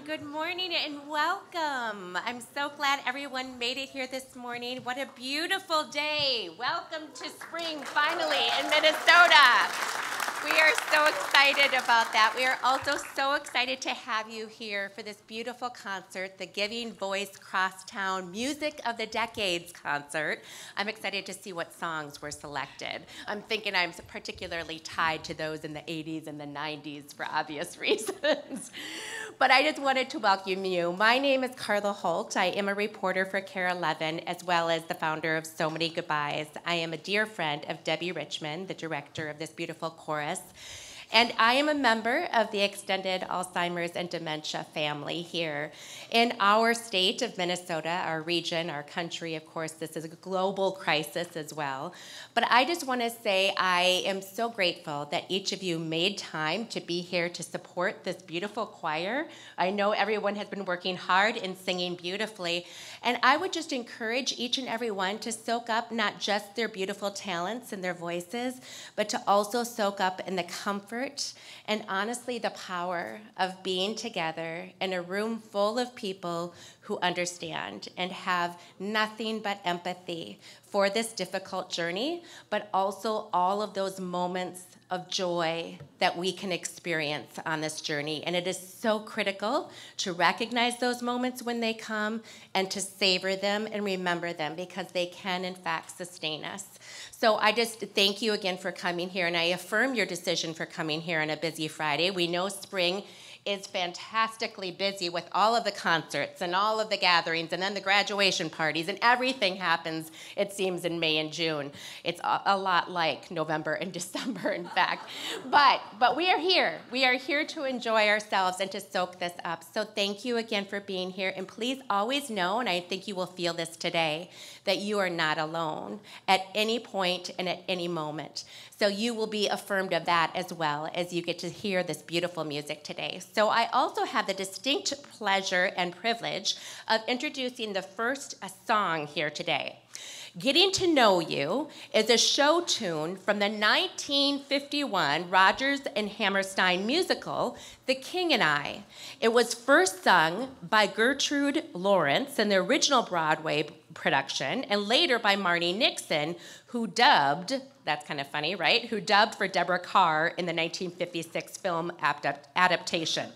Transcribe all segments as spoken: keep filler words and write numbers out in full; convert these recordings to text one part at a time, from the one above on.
good morning and welcome. I'm so glad everyone made it here this morning. What a beautiful day. Welcome to spring, finally, in Minnesota. We are so excited about that. We are also so excited to have you here for this beautiful concert, the Giving Voice Crosstown Music of the Decades concert. I'm excited to see what songs were selected. I'm thinking I'm particularly tied to those in the eighties and the nineties for obvious reasons. But I just wanted to welcome you. My name is Carla Holt. I am a reporter for KARE eleven, as well as the founder of So Many Goodbyes. I am a dear friend of Debbie Richmond, the director of this beautiful chorus. And I am a member of the extended Alzheimer's and dementia family here. In our state of Minnesota, our region, our country, of course, this is a global crisis as well. But I just want to say I am so grateful that each of you made time to be here to support this beautiful choir. I know everyone has been working hard and singing beautifully. And I would just encourage each and every one to soak up not just their beautiful talents and their voices, but to also soak up in the comfort and honestly the power of being together in a room full of people who understand and have nothing but empathy for this difficult journey, but also all of those moments of joy that we can experience on this journey. And it is so critical to recognize those moments when they come and to savor them and remember them, because they can, in fact, sustain us. So I just thank you again for coming here, and I affirm your decision for coming here on a busy Friday. We know spring is fantastically busy with all of the concerts and all of the gatherings and then the graduation parties, and everything happens, it seems, in May and June. It's a, a lot like November and December, in fact. But, but we are here. We are here to enjoy ourselves and to soak this up. So thank you again for being here. And please always know, and I think you will feel this today, that you are not alone at any point and at any moment. So you will be affirmed of that as well as you get to hear this beautiful music today. So I also have the distinct pleasure and privilege of introducing the first uh, song here today. Getting to Know You is a show tune from the nineteen fifty-one Rodgers and Hammerstein musical, The King and I. It was first sung by Gertrude Lawrence in the original Broadway production, and later by Marni Nixon, who dubbed, that's kind of funny, right? Who dubbed for Deborah Kerr in the nineteen fifty-six film adaptation.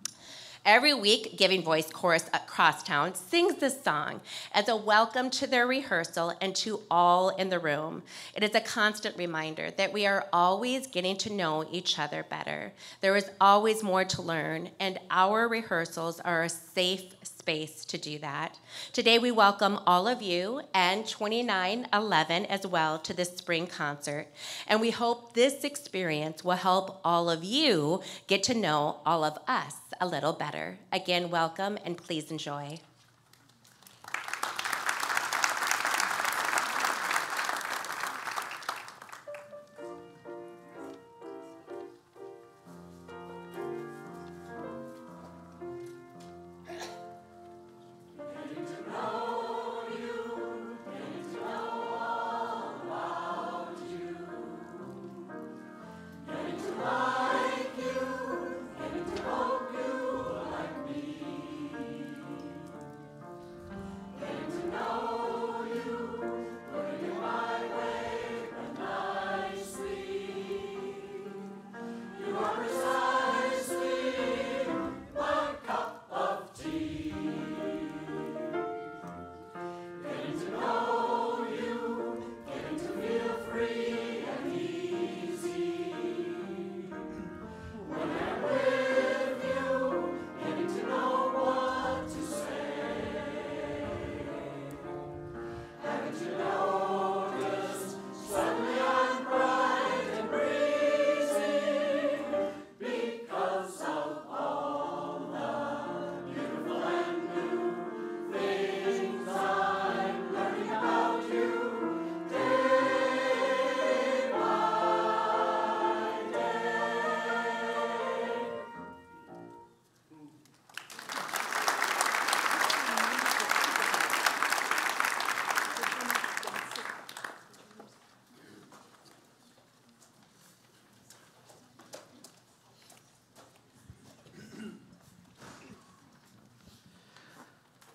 Every week, Giving Voice Chorus at Crosstown sings this song as a welcome to their rehearsal and to all in the room. It is a constant reminder that we are always getting to know each other better. There is always more to learn, and our rehearsals are a safe space to do that. Today, we welcome all of you and twenty-nine eleven as well to this spring concert, and we hope this experience will help all of you get to know all of us a little better. Again, welcome, and please enjoy.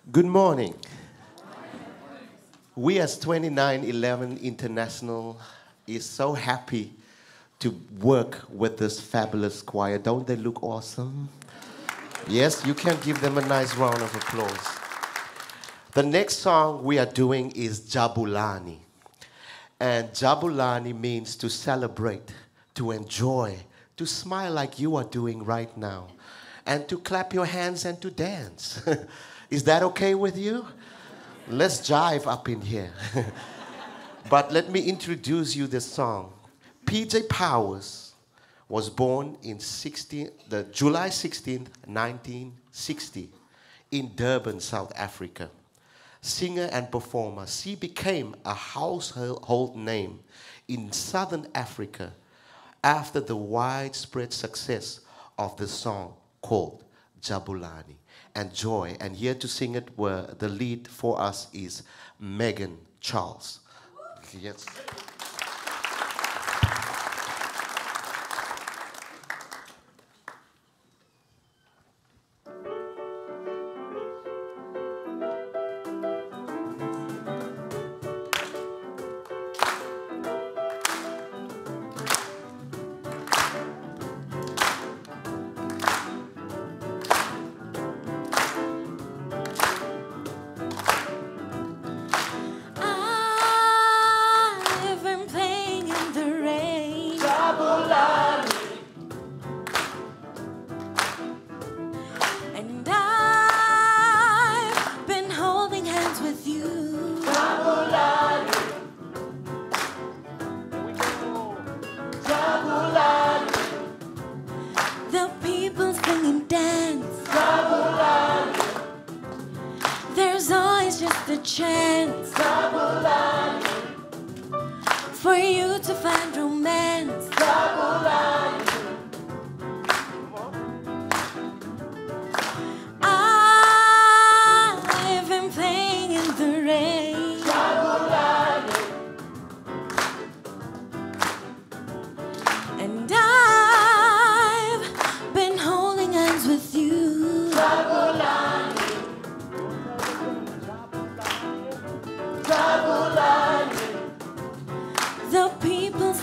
Good morning. We as twenty-nine eleven International is so happy to work with this fabulous choir. Don't they look awesome? Yes, you can give them a nice round of applause. The next song we are doing is Jabulani. And Jabulani means to celebrate, to enjoy, to smile like you are doing right now, and to clap your hands and to dance. Is that okay with you? Let's jive up in here. But let me introduce you this song. P J Powers was born in sixteen, the July sixteenth, nineteen sixty, in Durban, South Africa. Singer and performer, she became a household name in Southern Africa after the widespread success of the song called Jabulani. And Joy, and here to sing it were the lead for us is Megan Charles. Yes. For you to find romance, I've been playing in the rain, and I've been holding hands with you. The people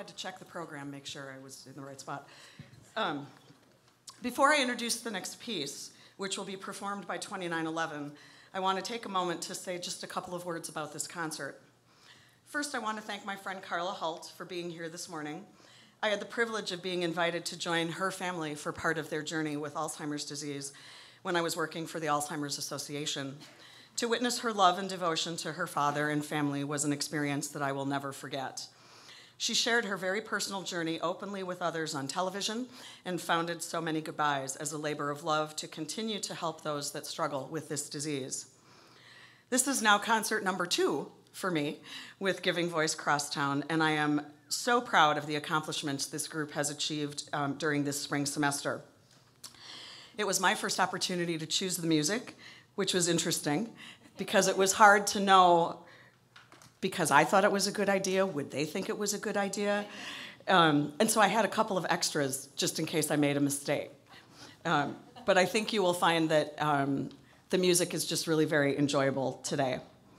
had to check the program, make sure I was in the right spot. Um, before I introduce the next piece, which will be performed by twenty-nine eleven, I want to take a moment to say just a couple of words about this concert. First, I want to thank my friend Carla Halt for being here this morning. I had the privilege of being invited to join her family for part of their journey with Alzheimer's disease when I was working for the Alzheimer's Association. To witness her love and devotion to her father and family was an experience that I will never forget. She shared her very personal journey openly with others on television and founded So Many Goodbyes as a labor of love to continue to help those that struggle with this disease. This is now concert number two for me with Giving Voice Crosstown, and I am so proud of the accomplishments this group has achieved um, during this spring semester. It was my first opportunity to choose the music, which was interesting because it was hard to know, because I thought it was a good idea, would they think it was a good idea? Um, and so I had a couple of extras just in case I made a mistake. Um, but I think you will find that um, the music is just really very enjoyable today.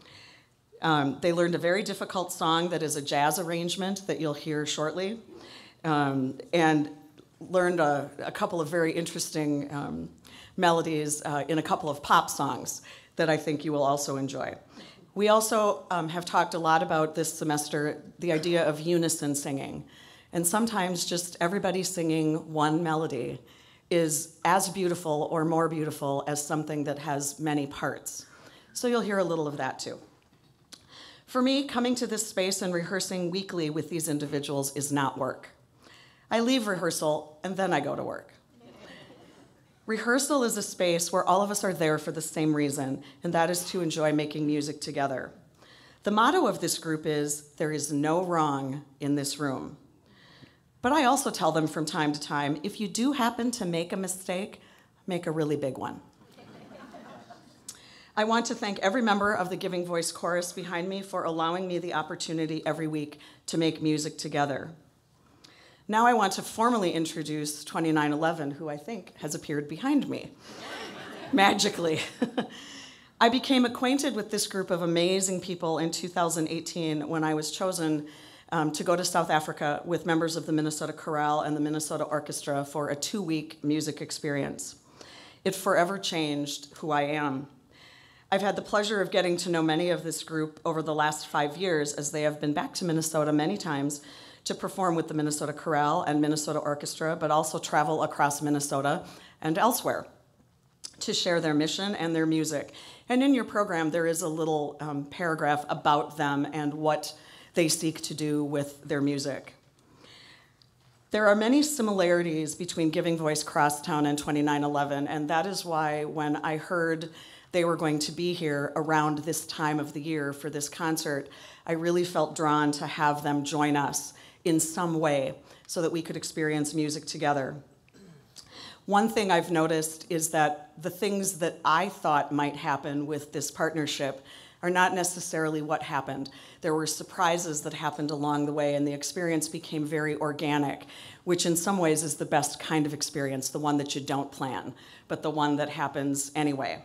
Um, they learned a very difficult song that is a jazz arrangement that you'll hear shortly, um, and learned a, a couple of very interesting um, melodies uh, in a couple of pop songs that I think you will also enjoy. We also um, have talked a lot about this semester the idea of unison singing. And sometimes just everybody singing one melody is as beautiful or more beautiful as something that has many parts. So you'll hear a little of that too. For me, coming to this space and rehearsing weekly with these individuals is not work. I leave rehearsal and then I go to work. Rehearsal is a space where all of us are there for the same reason, and that is to enjoy making music together. The motto of this group is, there is no wrong in this room. But I also tell them from time to time, if you do happen to make a mistake, make a really big one. I want to thank every member of the Giving Voice Chorus behind me for allowing me the opportunity every week to make music together. Now I want to formally introduce twenty-nine eleven, who I think has appeared behind me, magically. I became acquainted with this group of amazing people in two thousand eighteen when I was chosen um, to go to South Africa with members of the Minnesota Chorale and the Minnesota Orchestra for a two-week music experience. It forever changed who I am. I've had the pleasure of getting to know many of this group over the last five years as they have been back to Minnesota many times to perform with the Minnesota Chorale and Minnesota Orchestra, but also travel across Minnesota and elsewhere to share their mission and their music. And in your program, there is a little um, paragraph about them and what they seek to do with their music. There are many similarities between Giving Voice Crosstown and twenty-nine eleven, and that is why when I heard they were going to be here around this time of the year for this concert, I really felt drawn to have them join us in some way so that we could experience music together. One thing I've noticed is that the things that I thought might happen with this partnership are not necessarily what happened. There were surprises that happened along the way, and the experience became very organic, which in some ways is the best kind of experience, the one that you don't plan, but the one that happens anyway.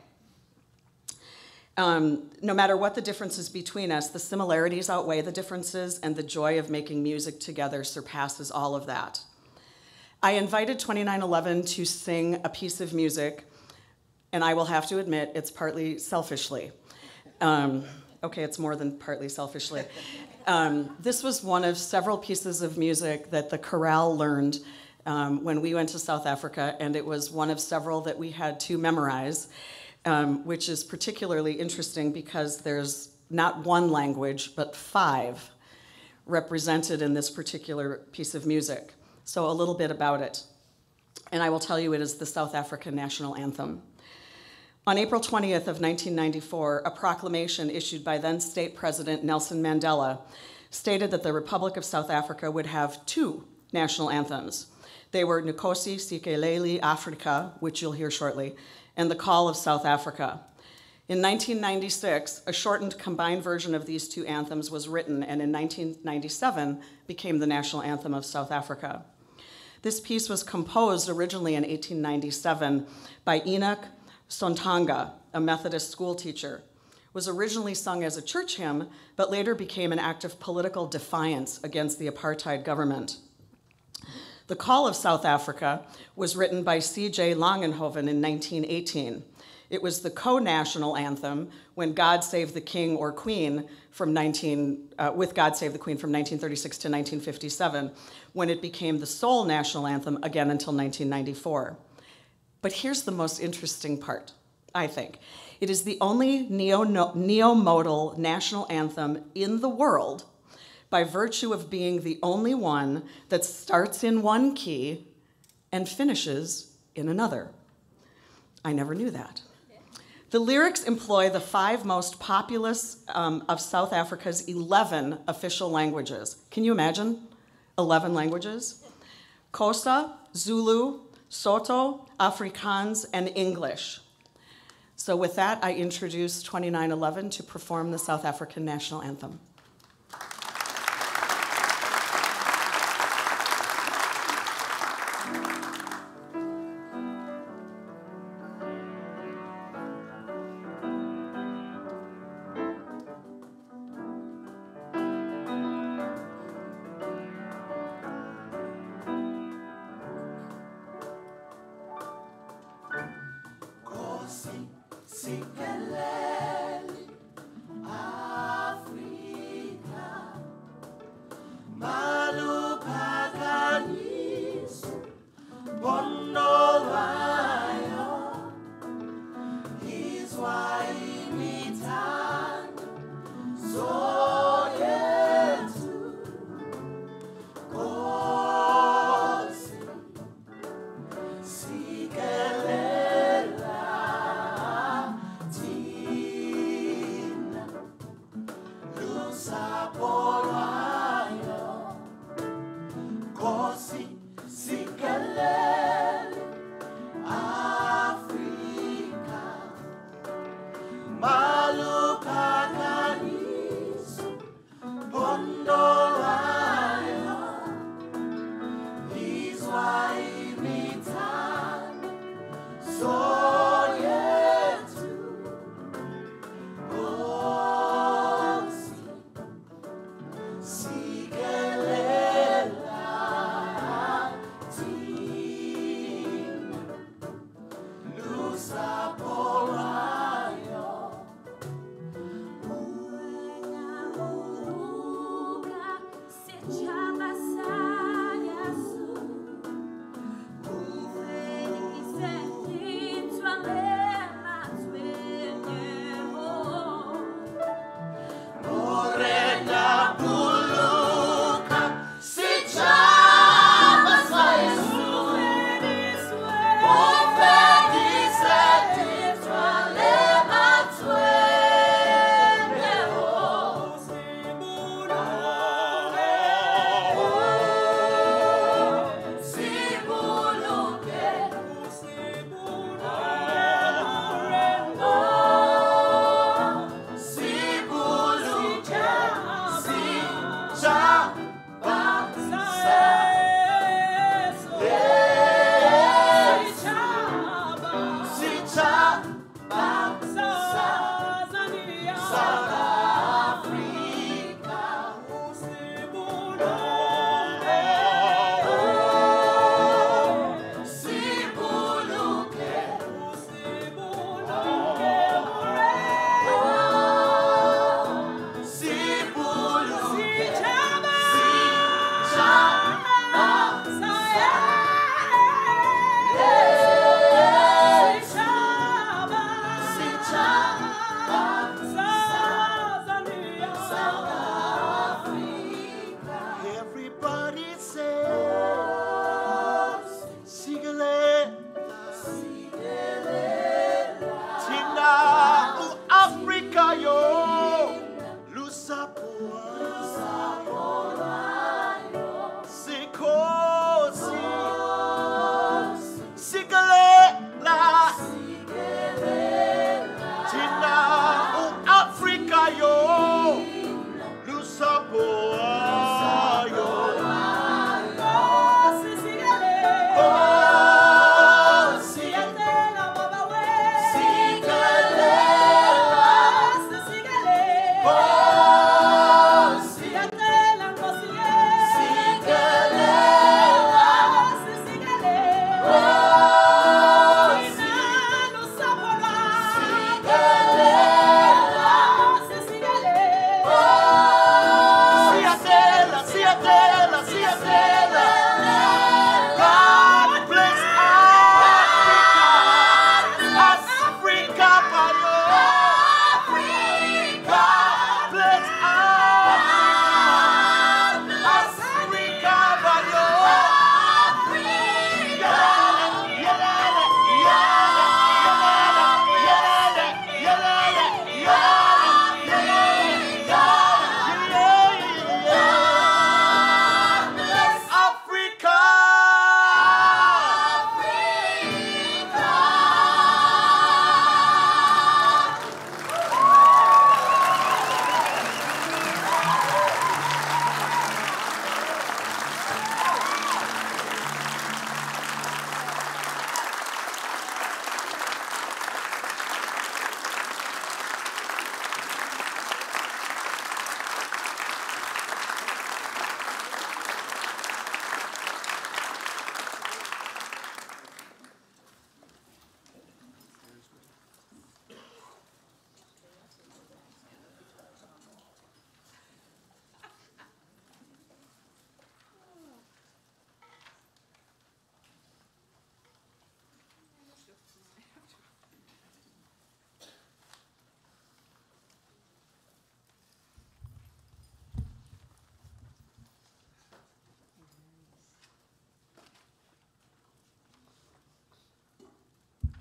Um, no matter what the differences between us, the similarities outweigh the differences, and the joy of making music together surpasses all of that. I invited twenty-nine eleven to sing a piece of music, and I will have to admit it's partly selfishly. Um, okay, it's more than partly selfishly. Um, this was one of several pieces of music that the chorale learned um, when we went to South Africa, and it was one of several that we had to memorize. Um, which is particularly interesting because there's not one language, but five represented in this particular piece of music. So a little bit about it. And I will tell you it is the South African national anthem. On April twentieth of nineteen ninety-four, a proclamation issued by then State President Nelson Mandela stated that the Republic of South Africa would have two national anthems. They were Nkosi Sikelel' Afrika, which you'll hear shortly, and the Call of South Africa. In nineteen ninety-six, a shortened combined version of these two anthems was written, and in nineteen ninety-seven became the national anthem of South Africa. This piece was composed originally in eighteen ninety-seven by Enoch Sontanga, a Methodist school teacher, was originally sung as a church hymn, but later became an act of political defiance against the apartheid government. The Call of South Africa was written by C J Langenhoven in nineteen eighteen. It was the co-national anthem when God Save the King or Queen from nineteen, uh, with God Save the Queen from nineteen thirty-six to nineteen fifty-seven, when it became the sole national anthem again until nineteen ninety-four. But here's the most interesting part, I think. It is the only neo, neo-modal national anthem in the world by virtue of being the only one that starts in one key and finishes in another. I never knew that. The lyrics employ the five most populous um, of South Africa's eleven official languages. Can you imagine? eleven languages? Xhosa, Zulu, Sotho, Afrikaans, and English. So with that, I introduce twenty-nine eleven to perform the South African national anthem. Tea.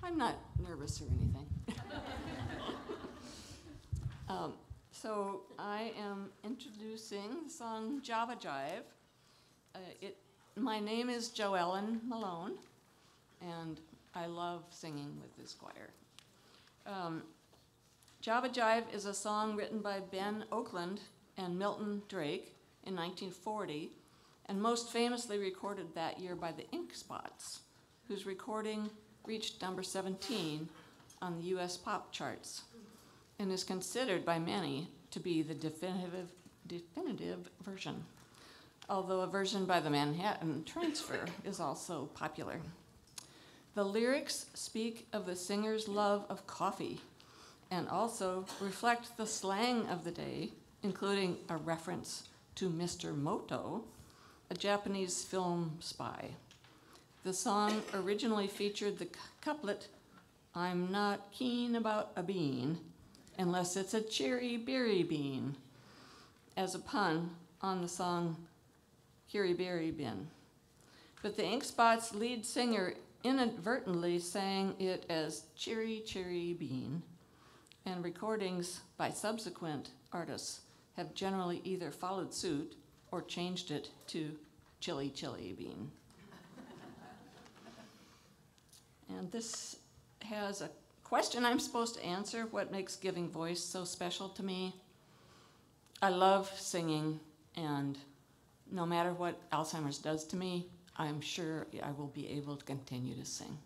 I'm not nervous or anything. um, so I am introducing the song Java Jive. Uh, it, my name is Joellen Malone, and I love singing with this choir. Um, Java Jive is a song written by Ben Oakland and Milton Drake in nineteen forty, and most famously recorded that year by the Ink Spots, whose recording reached number seventeen on the U S pop charts, and is considered by many to be the definitive, definitive version, although a version by the Manhattan Transfer is also popular. The lyrics speak of the singer's love of coffee and also reflect the slang of the day, including a reference to Mister Moto, a Japanese film spy. The song originally featured the couplet, "I'm not keen about a bean unless it's a cherry berry bean," as a pun on the song Cherry Berry Bin. But the Ink Spots lead singer inadvertently sang it as Cherry Cherry Bean, and recordings by subsequent artists have generally either followed suit or changed it to Chili Chili Bean. And this has a question I'm supposed to answer: what makes giving voice so special to me? I love singing, and no matter what Alzheimer's does to me, I'm sure I will be able to continue to sing.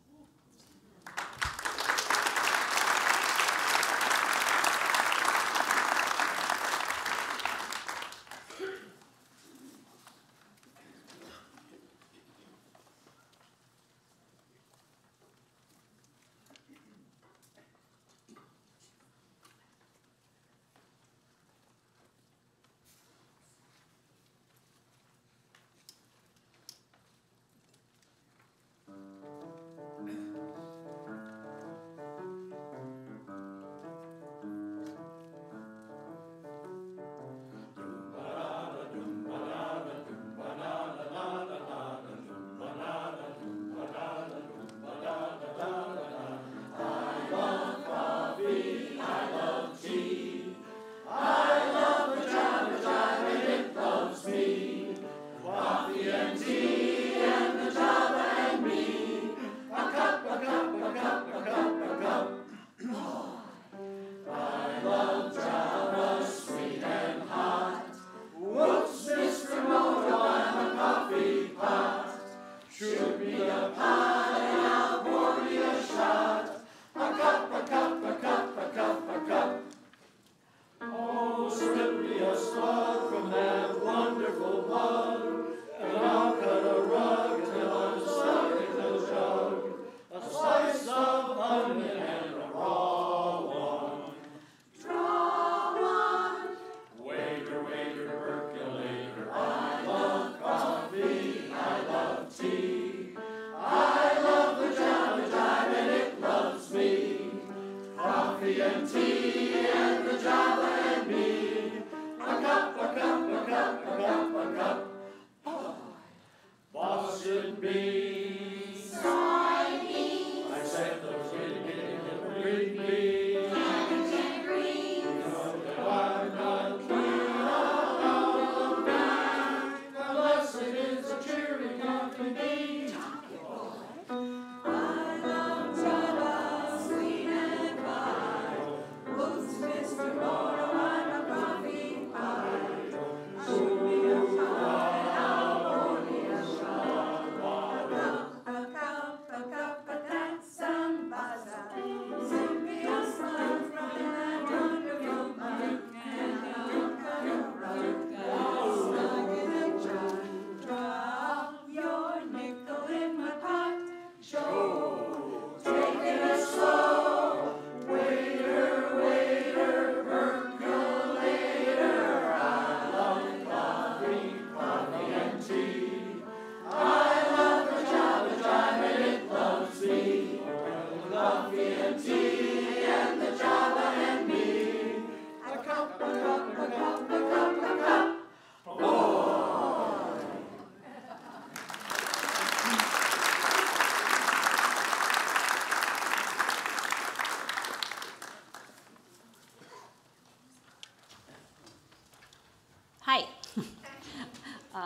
Bye.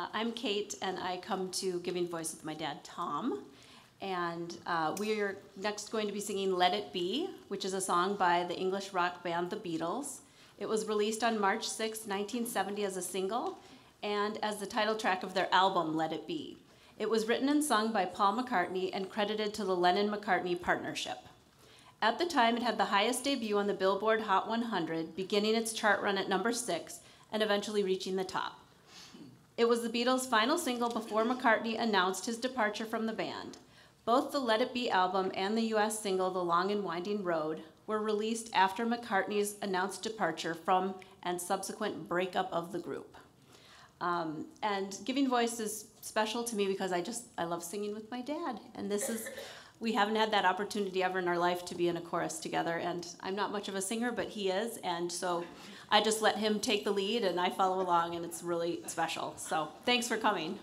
Uh, I'm Kate, and I come to Giving Voice with my dad, Tom. And uh, we are next going to be singing Let It Be, which is a song by the English rock band The Beatles. It was released on March sixth, nineteen seventy as a single and as the title track of their album, Let It Be. It was written and sung by Paul McCartney and credited to the Lennon-McCartney partnership. At the time, it had the highest debut on the Billboard Hot one hundred, beginning its chart run at number six and eventually reaching the top. It was the Beatles' final single before McCartney announced his departure from the band. Both the Let It Be album and the U S single, The Long and Winding Road, were released after McCartney's announced departure from and subsequent breakup of the group. Um, and Giving Voice is special to me because I just, I love singing with my dad. And this is, we haven't had that opportunity ever in our life to be in a chorus together. And I'm not much of a singer, but he is. And so I just let him take the lead and I follow along, and it's really special. So thanks for coming.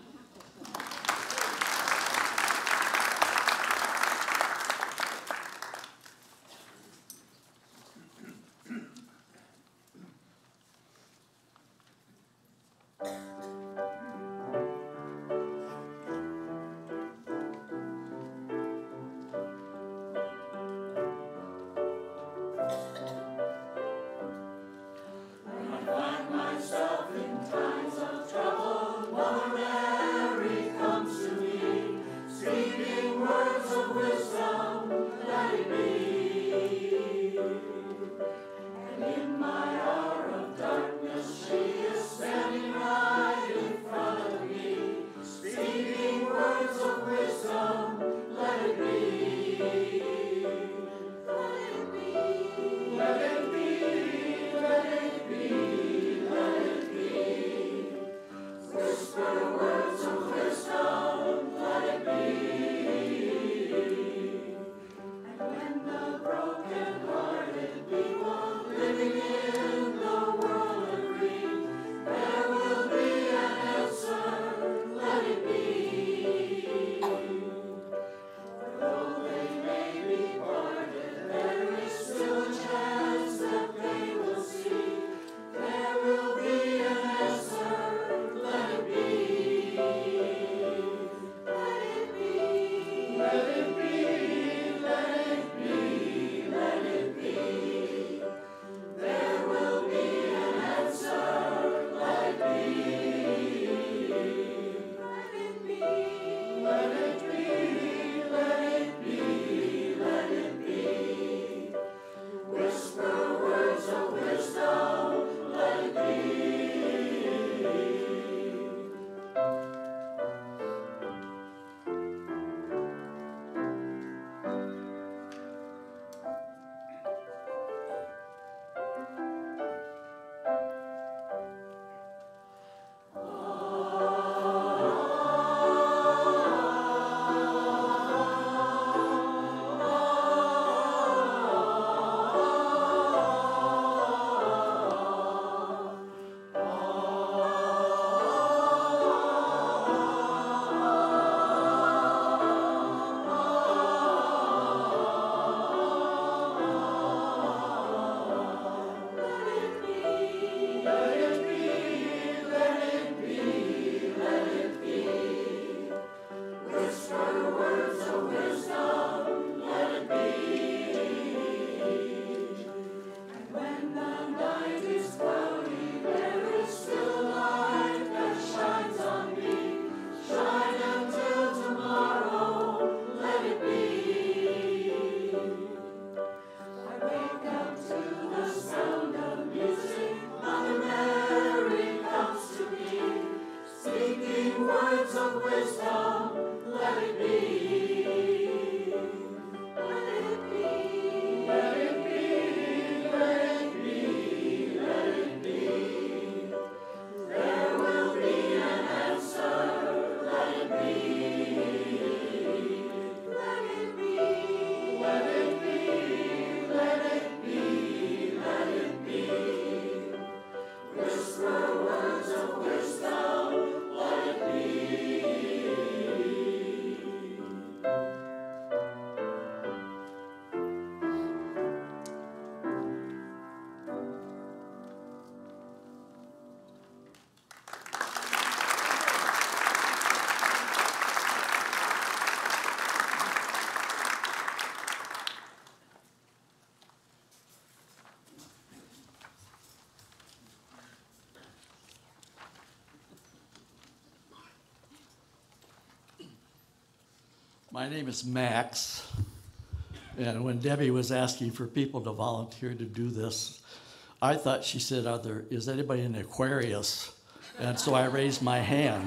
My name is Max, and when Debbie was asking for people to volunteer to do this, I thought she said, Are there, is anybody in Aquarius? And so I raised my hand.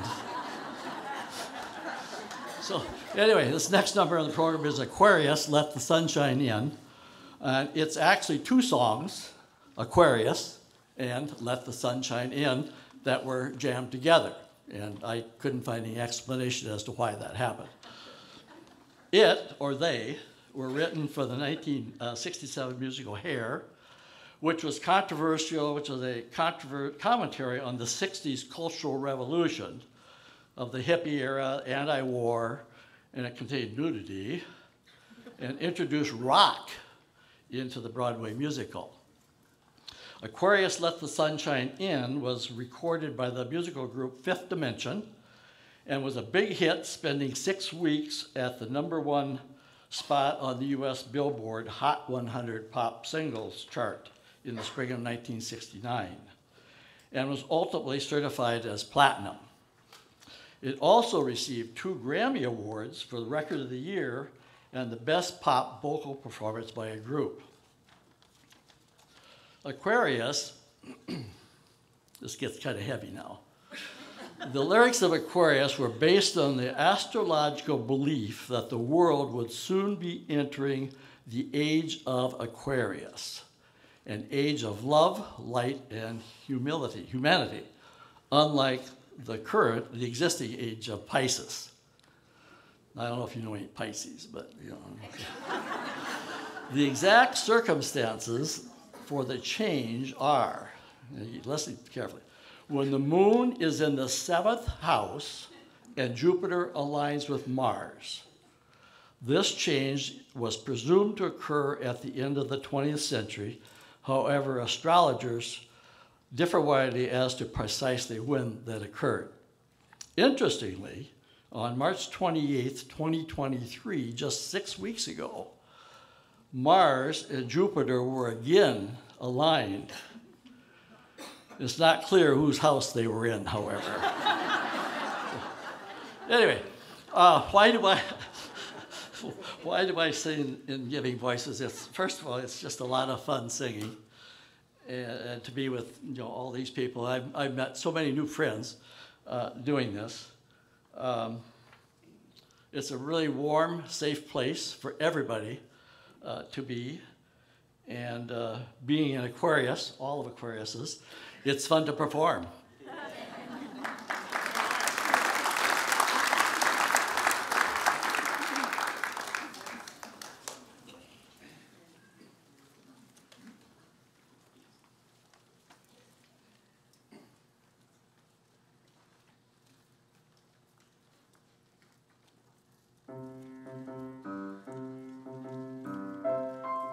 So anyway, this next number on the program is Aquarius, Let the Sunshine In. And it's actually two songs, Aquarius and Let the Sunshine In, that were jammed together. And I couldn't find any explanation as to why that happened. It, or they, were written for the nineteen sixty-seven musical Hair, which was controversial, which was a controver- commentary on the sixties cultural revolution of the hippie era, anti-war, and it contained nudity, and introduced rock into the Broadway musical. Aquarius Let the Sunshine In was recorded by the musical group Fifth Dimension and was a big hit, spending six weeks at the number one spot on the U S Billboard Hot one hundred Pop Singles chart in the spring of nineteen sixty-nine, and was ultimately certified as platinum. It also received two Grammy Awards for the Record of the Year and the Best Pop Vocal Performance by a Group. Aquarius, this gets kind of heavy now. The lyrics of Aquarius were based on the astrological belief that the world would soon be entering the age of Aquarius, an age of love, light, and humility, humanity, unlike the current, the existing age of Pisces. I don't know if you know any Pisces, but you know. The exact circumstances for the change are, listen carefully, when the moon is in the seventh house and Jupiter aligns with Mars. This change was presumed to occur at the end of the twentieth century. However, astrologers differ widely as to precisely when that occurred. Interestingly, on March twenty-eighth, twenty twenty-three, just six weeks ago, Mars and Jupiter were again aligned. It's not clear whose house they were in, however. Anyway, uh, why do I why do I sing in Giving Voices? It's, first of all, it's just a lot of fun singing, and, and to be with you know all these people. I've, I've met so many new friends uh, doing this. Um, it's a really warm, safe place for everybody uh, to be. And uh, being an Aquarius, all of Aquariuses, it's fun to perform.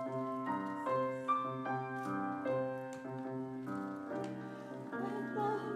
With the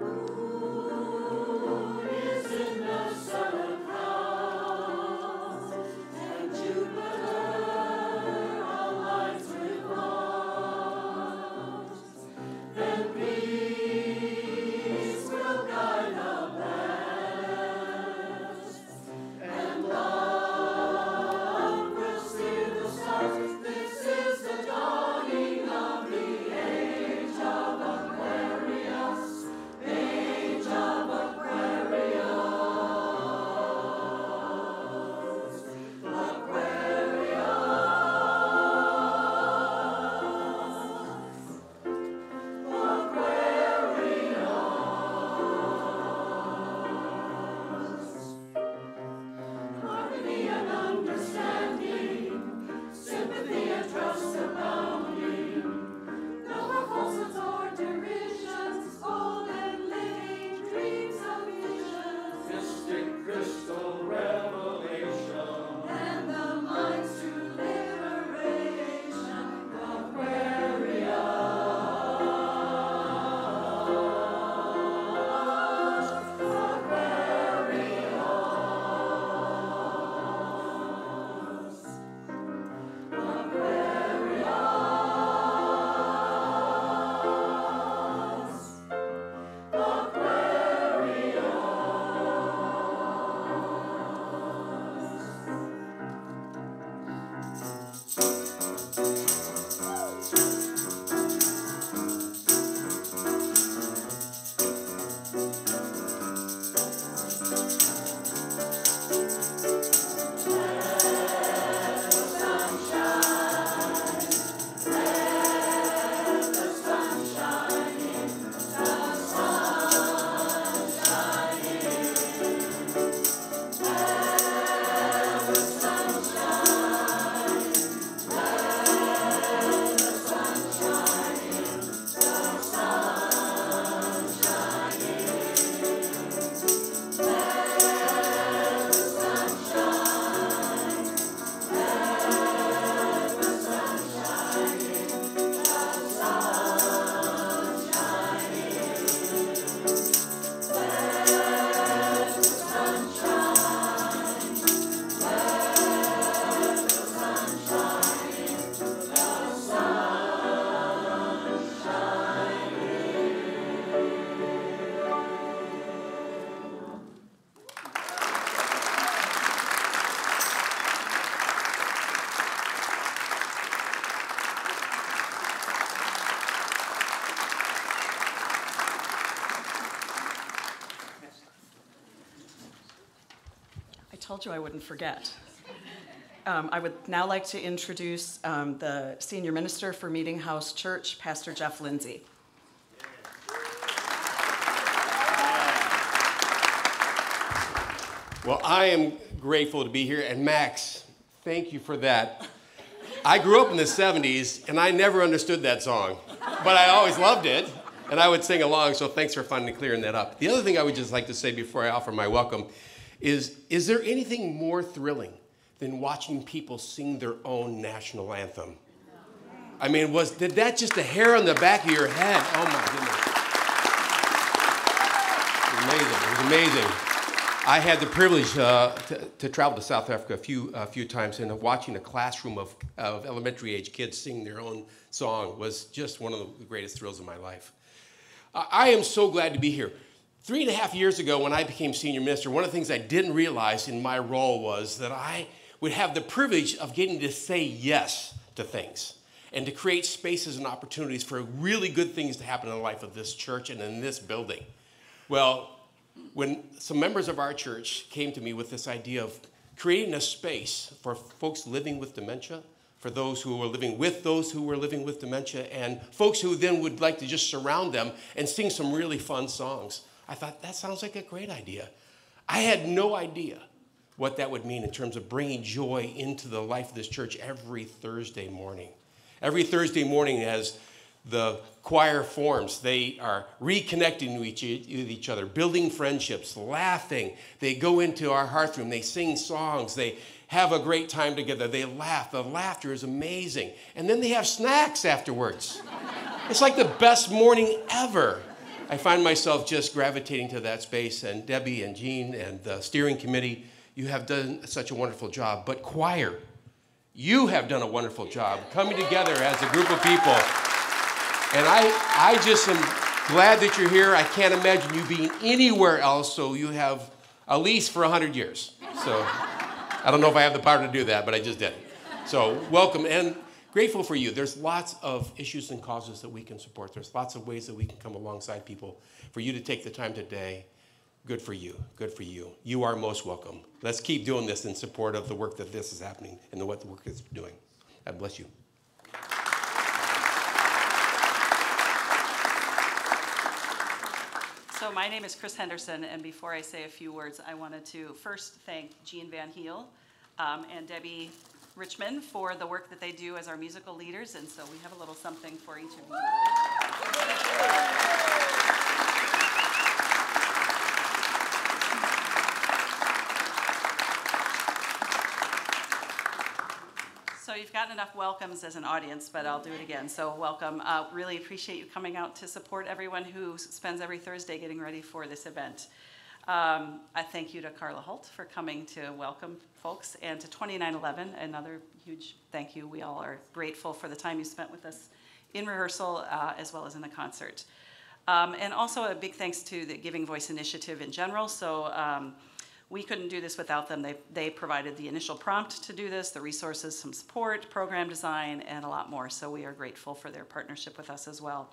told you I wouldn't forget. Um, I would now like to introduce um, the Senior Minister for Meeting House Church, Pastor Jeff Lindsay. Well, I am grateful to be here, and Max, thank you for that. I grew up in the seventies, and I never understood that song, but I always loved it, and I would sing along, so thanks for finally clearing that up. The other thing I would just like to say before I offer my welcome is, is there anything more thrilling than watching people sing their own national anthem? I mean, was did that just a hair on the back of your head? Oh, my goodness. It was amazing. It was amazing. I had the privilege uh, to, to travel to South Africa a few, a few times, and watching a classroom of, of elementary age kids sing their own song was just one of the greatest thrills of my life. I am so glad to be here. Three and a half years ago when I became senior minister, one of the things I didn't realize in my role was that I would have the privilege of getting to say yes to things and to create spaces and opportunities for really good things to happen in the life of this church and in this building. Well, when some members of our church came to me with this idea of creating a space for folks living with dementia, for those who were living with those who were living with dementia, and folks who then would like to just surround them and sing some really fun songs, I thought, that sounds like a great idea. I had no idea what that would mean in terms of bringing joy into the life of this church every Thursday morning. Every Thursday morning as the choir forms, they are reconnecting with each, with each other, building friendships, laughing. They go into our hearth room, they sing songs, they have a great time together, they laugh. The laughter is amazing. And then they have snacks afterwards. It's like the best morning ever. I find myself just gravitating to that space, and Debbie and Jean and the steering committee, you have done such a wonderful job. But choir, you have done a wonderful job coming together as a group of people. And I, I just am glad that you're here. I can't imagine you being anywhere else, so you have a lease for one hundred years. So I don't know if I have the power to do that, but I just did it. So welcome, and grateful for you. There's lots of issues and causes that we can support. There's lots of ways that we can come alongside people. For you to take the time today, good for you, good for you. You are most welcome. Let's keep doing this in support of the work that this is happening and the, what the work is doing. God bless you. So my name is Chris Henderson, and before I say a few words, I wanted to first thank Jean Van Heel um, and Debbie Richmond for the work that they do as our musical leaders, and so we have a little something for each of you. So you've gotten enough welcomes as an audience, but I'll do it again. So welcome. Uh, really appreciate you coming out to support everyone who spends every Thursday getting ready for this event. Um, I thank you to Carla Holt for coming to welcome folks, and to twenty-nine eleven, another huge thank you. We all are grateful for the time you spent with us in rehearsal uh, as well as in the concert. Um, and also a big thanks to the Giving Voice Initiative in general. So um, we couldn't do this without them. They, they provided the initial prompt to do this, the resources, some support, program design, and a lot more. So we are grateful for their partnership with us as well.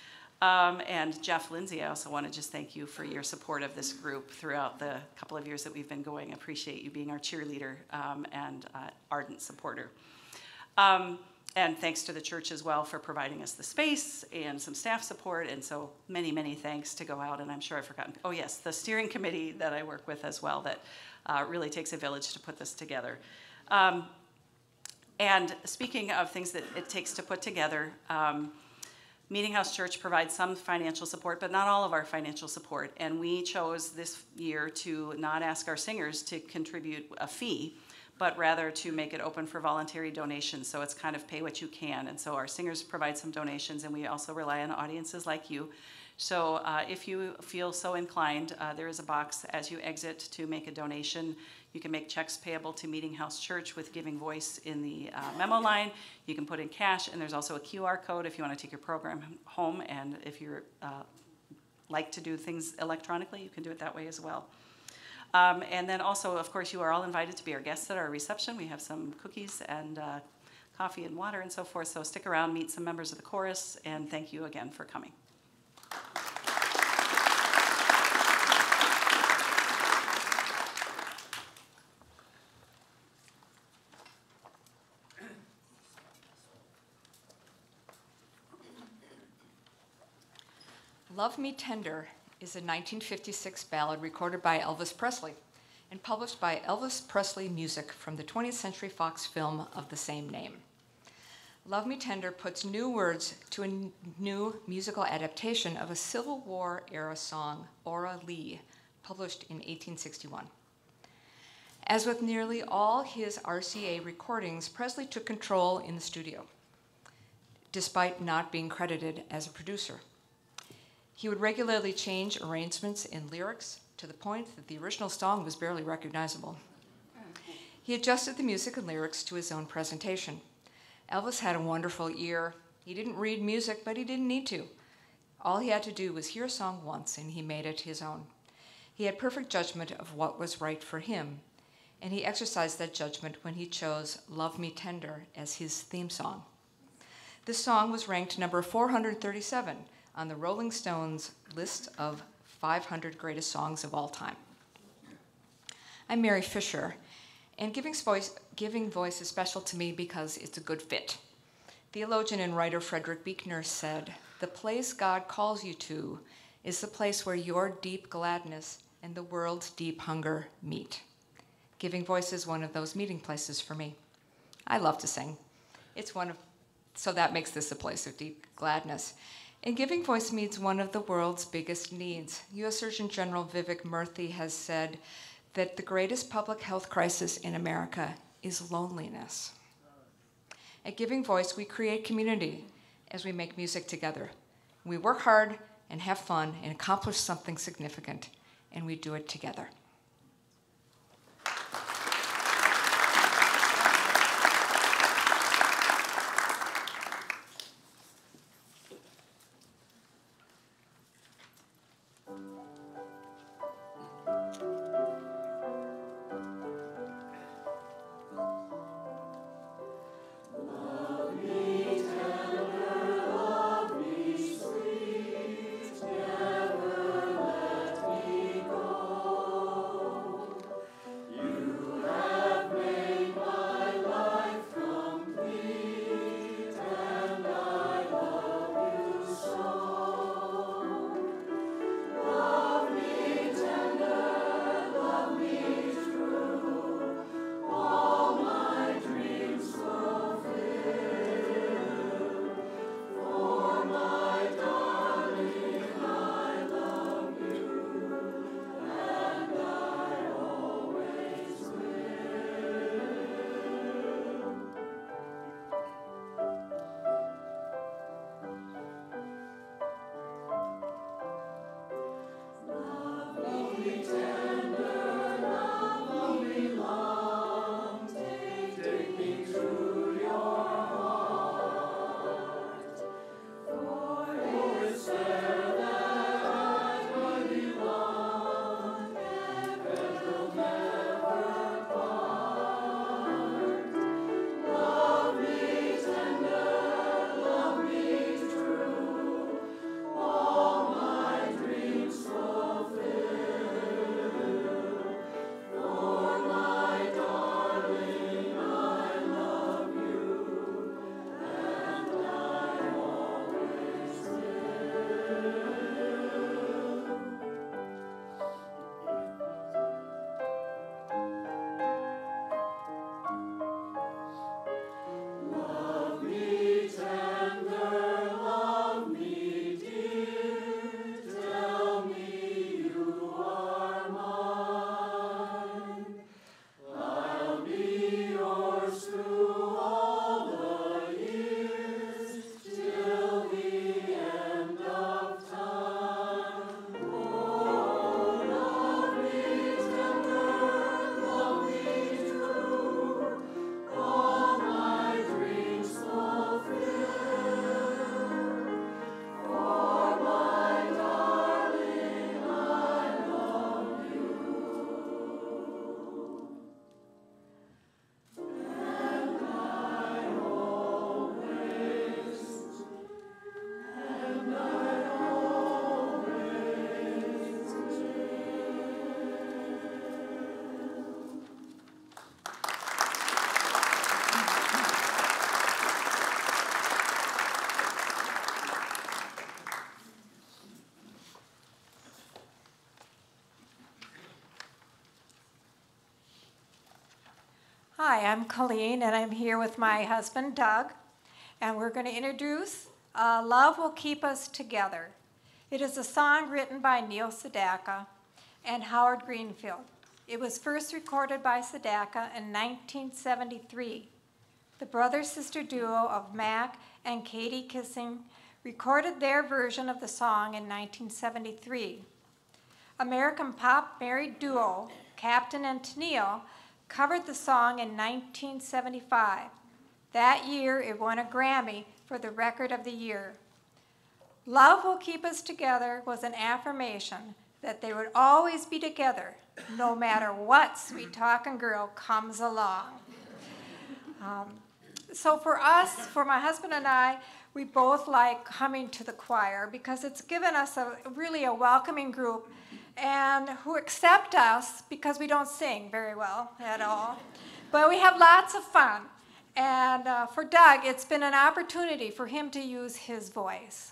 Um, and Jeff Lindsay, I also want to just thank you for your support of this group throughout the couple of years that we've been going. I appreciate you being our cheerleader um, and uh, ardent supporter. Um, and thanks to the church as well for providing us the space and some staff support, and so many, many thanks to go out, and I'm sure I've forgotten. Oh yes, the steering committee that I work with as well, that uh, really takes a village to put this together. Um, and speaking of things that it takes to put together, um, Meeting House Church provides some financial support, but not all of our financial support. And we chose this year to not ask our singers to contribute a fee, but rather to make it open for voluntary donations. So it's kind of pay what you can. And so our singers provide some donations, and we also rely on audiences like you. So uh, if you feel so inclined, uh, there is a box as you exit to make a donation. You can make checks payable to Meeting House Church with Giving Voice in the uh, memo line. You can put in cash, and there's also a Q R code if you want to take your program home. And if you uh, like to do things electronically, you can do it that way as well. Um, and then also, of course, you are all invited to be our guests at our reception. We have some cookies and uh, coffee and water and so forth. So stick around, meet some members of the chorus, and thank you again for coming. Love Me Tender is a nineteen fifty-six ballad recorded by Elvis Presley and published by Elvis Presley Music from the twentieth Century Fox film of the same name. Love Me Tender puts new words to a n- new musical adaptation of a Civil War era song, Ora Lee, published in eighteen sixty-one. As with nearly all his R C A recordings, Presley took control in the studio, despite not being credited as a producer. He would regularly change arrangements and lyrics to the point that the original song was barely recognizable. He adjusted the music and lyrics to his own presentation. Elvis had a wonderful ear. He didn't read music, but he didn't need to. All he had to do was hear a song once, and he made it his own. He had perfect judgment of what was right for him, and he exercised that judgment when he chose Love Me Tender as his theme song. This song was ranked number four hundred thirty-seven on the Rolling Stones list of five hundred greatest songs of all time. I'm Mary Fisher, and Giving Voice, Giving Voice is special to me because it's a good fit. Theologian and writer Frederick Buechner said, "The place God calls you to is the place where your deep gladness and the world's deep hunger meet." Giving Voice is one of those meeting places for me. I love to sing. It's one of, so that makes this a place of deep gladness. And Giving Voice meets one of the world's biggest needs. U S Surgeon General Vivek Murthy has said that the greatest public health crisis in America is loneliness. At Giving Voice, we create community as we make music together. We work hard and have fun and accomplish something significant, and we do it together. Never let me go. Hi, I'm Colleen, and I'm here with my husband, Doug, and we're going to introduce uh, Love Will Keep Us Together. It is a song written by Neil Sedaka and Howard Greenfield. It was first recorded by Sedaka in nineteen seventy-three. The brother-sister duo of Mac and Katie Kissing recorded their version of the song in nineteen seventy-three. American pop married duo Captain and Tennille covered the song in nineteen seventy-five. That year, it won a Grammy for the Record of the Year. Love Will Keep Us Together was an affirmation that they would always be together, no matter what sweet talking girl comes along. Um, so for us, for my husband and I, we both like coming to the choir because it's given us a really a welcoming group and who accept us because we don't sing very well at all. But we have lots of fun. And uh, for Doug, it's been an opportunity for him to use his voice.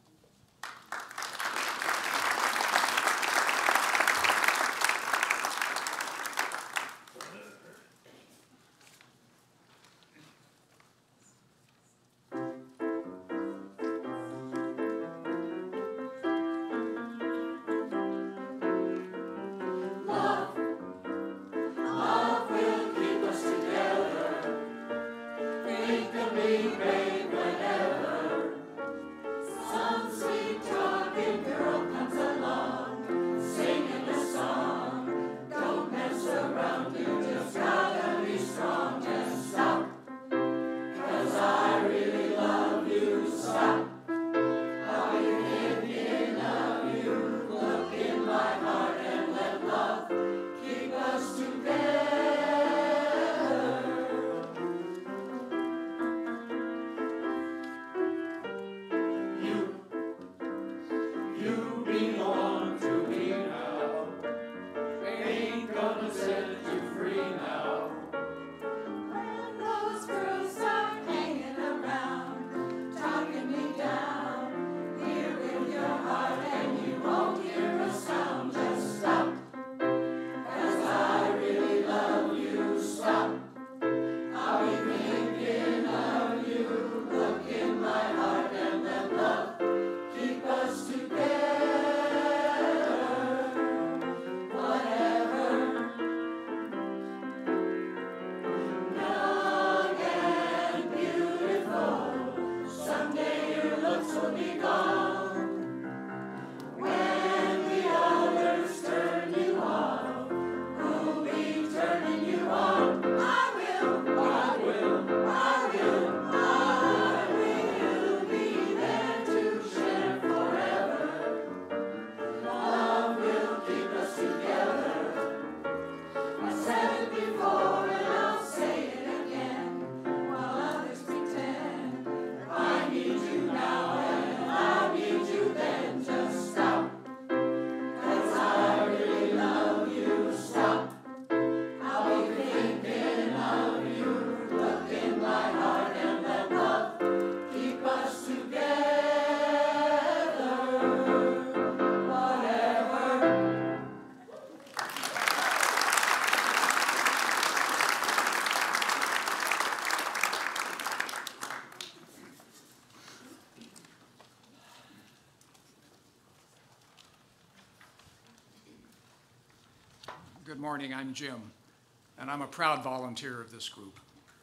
Good morning, I'm Jim, and I'm a proud volunteer of this group.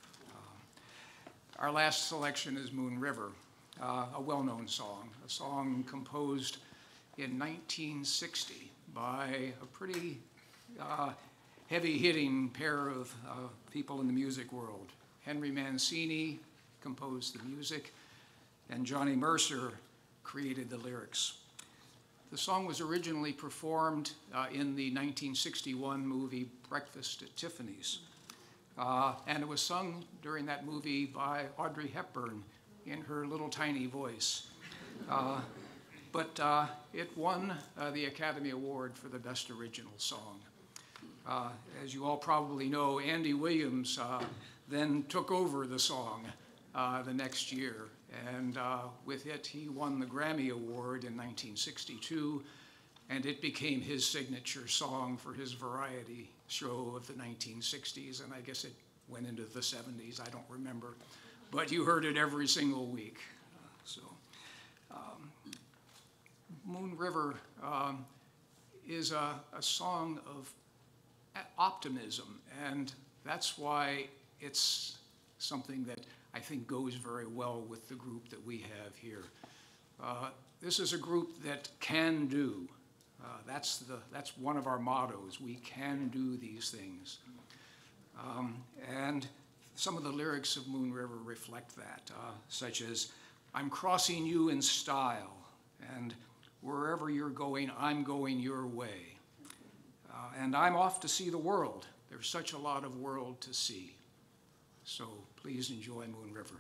Uh, our last selection is Moon River, uh, a well-known song, a song composed in nineteen sixty by a pretty uh, heavy-hitting pair of uh, people in the music world. Henry Mancini composed the music, and Johnny Mercer created the lyrics. The song was originally performed uh, in the nineteen sixty-one movie Breakfast at Tiffany's. Uh, and it was sung during that movie by Audrey Hepburn in her little tiny voice. Uh, but uh, it won uh, the Academy Award for the Best Original Song. Uh, as you all probably know, Andy Williams uh, then took over the song uh, the next year. And uh, with it, he won the Grammy Award in nineteen sixty-two, and it became his signature song for his variety show of the nineteen sixties, and I guess it went into the seventies, I don't remember. But you heard it every single week. Uh, so, um, Moon River um, is a, a song of optimism, and that's why it's something that I think goes very well with the group that we have here. Uh, this is a group that can do. Uh, that's, the, that's one of our mottos. We can do these things. Um, and some of the lyrics of Moon River reflect that, uh, such as, I'm crossing you in style, and wherever you're going, I'm going your way. Uh, and I'm off to see the world. There's such a lot of world to see. So please enjoy Moon River.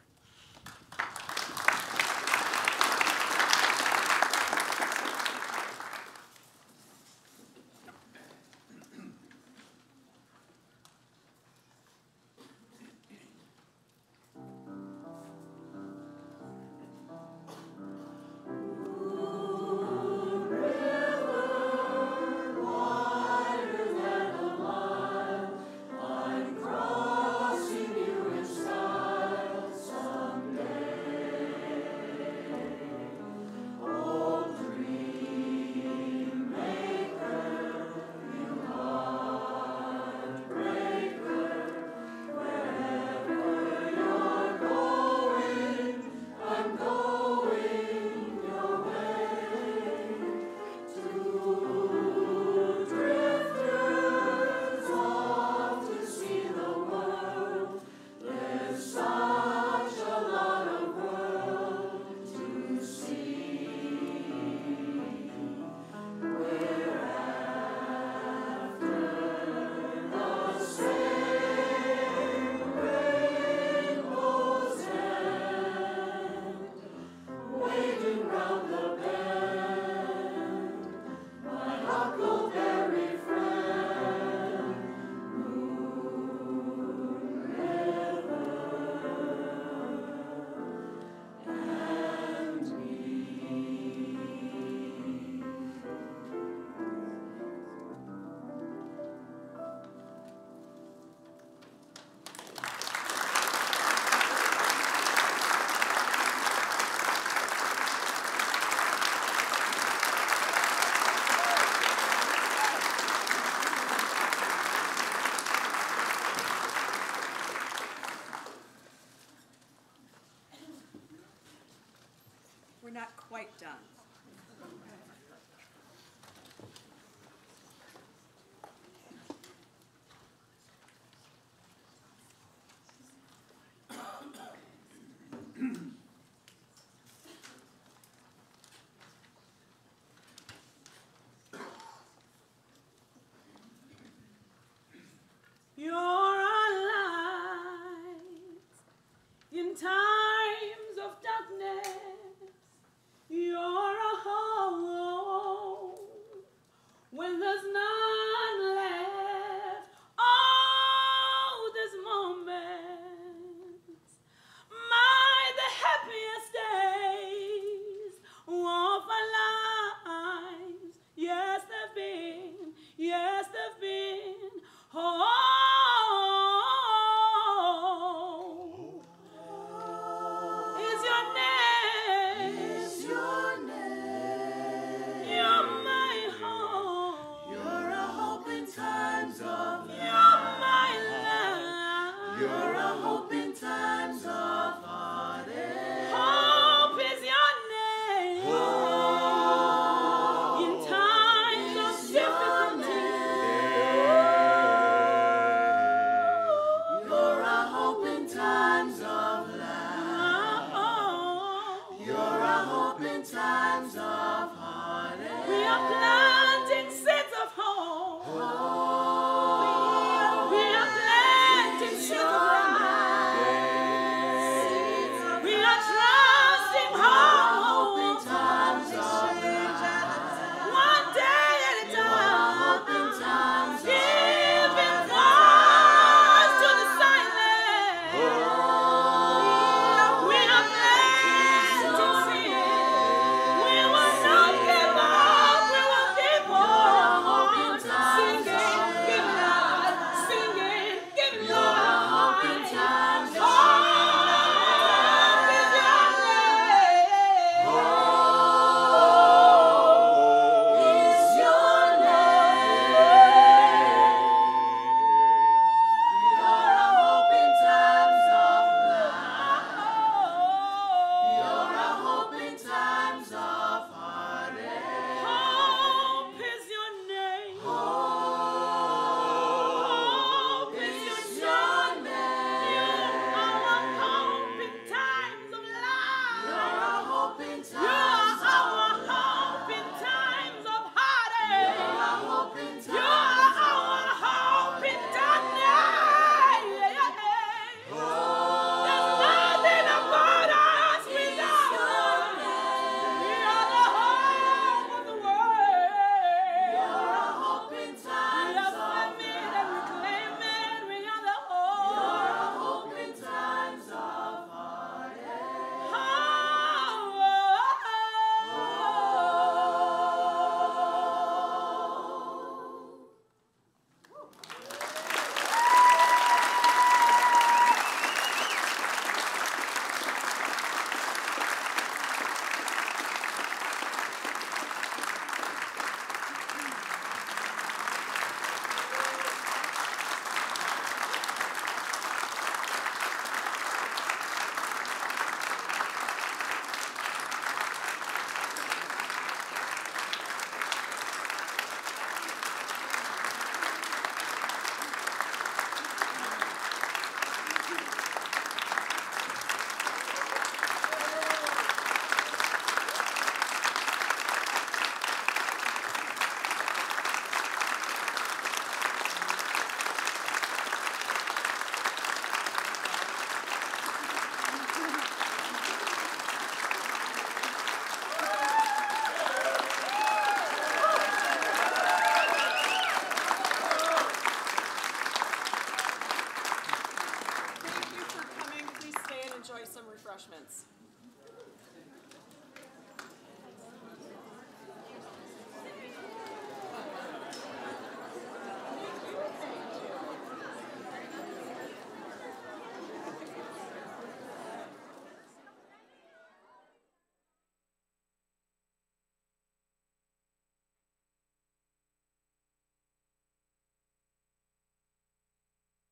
We're not quite done. You're a light in times of darkness. You're a home when there's none left. Oh, this moment, my the happiest days of our lives. Yes, they've been. Yes, they've been. Oh. We will not give up. We will refreshments.